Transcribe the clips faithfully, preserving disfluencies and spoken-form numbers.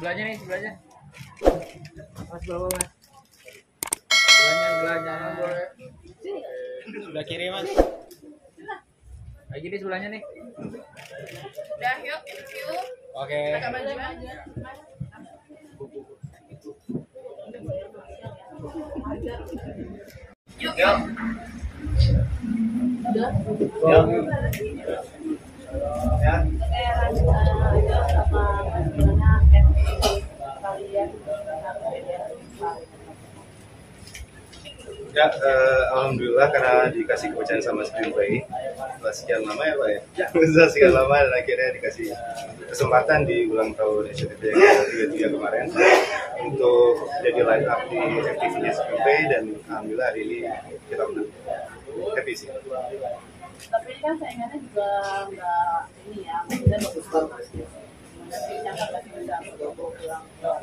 sebelahnya nih, sebelahnya. Mas bawa mas. Sebelahnya, sebelahnya. Sebelah kiri mas. Kayak gini sebelahnya nih. Udah yuk, yuk. Oke. Agak maju aja. Yuk, yuk. Ya. Ya, uh, alhamdulillah karena dikasih kepercayaan sama screenplay setelah sekian lama ya Pak ya, setelah sekian lama dan akhirnya dikasih kesempatan di ulang tahun S C T V yang ke tiga puluh tiga kemarin untuk jadi line up di F T V-nya screenplay, dan alhamdulillah hari ini kita menang. Happy sih. Tapi kan saingannya juga nggak ini ya, maksudnya bagus-bagus gitu. Nyangka pasti bisa pulang.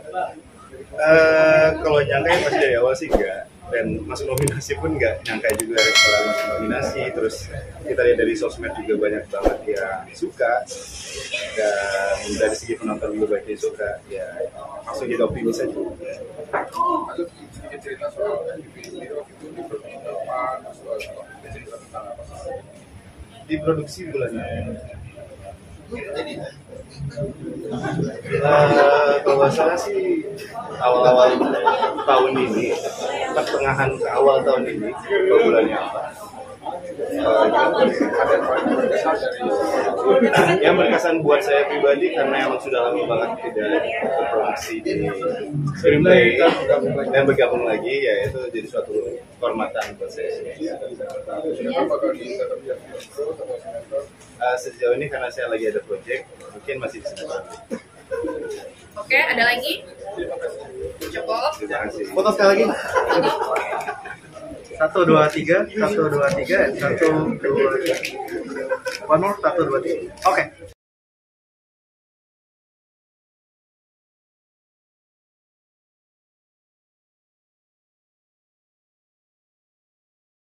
Uh, kalau nyangka yang pasti dari awal sih enggak, dan masuk nominasi pun enggak nyangka juga setelah masuk nominasi. Terus kita lihat dari sosmed juga banyak banget yang suka, dan dari segi penonton juga banyak yang suka, ya langsung jadi optimis aja. Ada sedikit cerita soal video itu diproduksi kapan, soal cerita tentang apa sih? Diproduksi bulan Uh, kalau nggak salah sih awal-awal tahun ini, pertengahan ke awal tahun ini, ke bulannya apa? Uh, yang berkesan buat saya pribadi karena emang sudah lama banget tidak berproduksi di screenplay dan bergabung lagi, ya itu jadi suatu kehormatan buat saya. Uh, sejauh ini karena saya lagi ada project, mungkin masih bisa. Oke, ada lagi? Cukup. Terima kasih. Foto sekali lagi. Satu dua tiga, satu dua tiga, satu dua. One more, satu dua tiga. Oke.